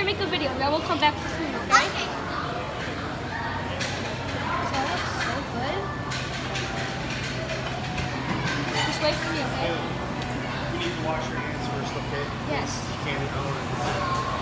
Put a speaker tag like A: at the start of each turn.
A: make a video, then we'll come back to soon, okay?
B: Okay.
A: So it looks so good. Just wait for me, okay?
C: You need to wash your hands first, okay?
A: Yes.
C: You can't eat